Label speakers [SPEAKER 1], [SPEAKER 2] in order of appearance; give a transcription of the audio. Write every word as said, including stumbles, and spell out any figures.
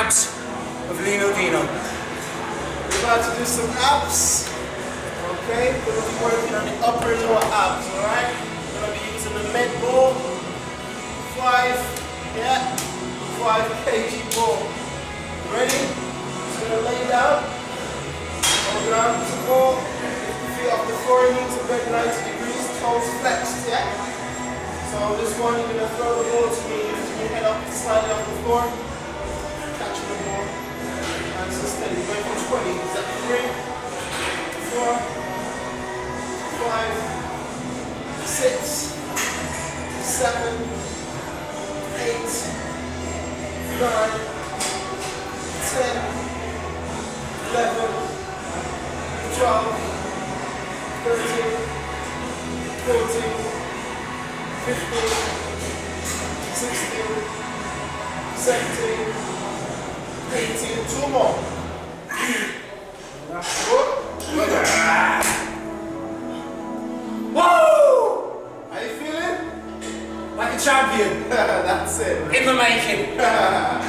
[SPEAKER 1] abs of Leano Deano.
[SPEAKER 2] We're about to do some abs. Okay, we're going to be working on the upper and lower abs, alright? We're going to be using the med ball. Five, yeah, five kilogram ball. Ready? Just going to lay down. Hold your arms to the ball. Lift the feet off the floor, knees to bend ninety degrees, toes flexed, yeah? So this one, you're going to throw the ball to me, lifting your head up slightly off the floor. Catching the ball. Nice and steady. Going for twenty. Is that three, four, five, six, seven, eight, nine, ten, eleven, twelve, thirteen, fourteen, fifteen, sixteen, seventeen, eighteen. Two more. That's good.
[SPEAKER 1] Whoa!
[SPEAKER 2] How you feeling?
[SPEAKER 1] Like a champion.
[SPEAKER 2] That's it.
[SPEAKER 1] In the making.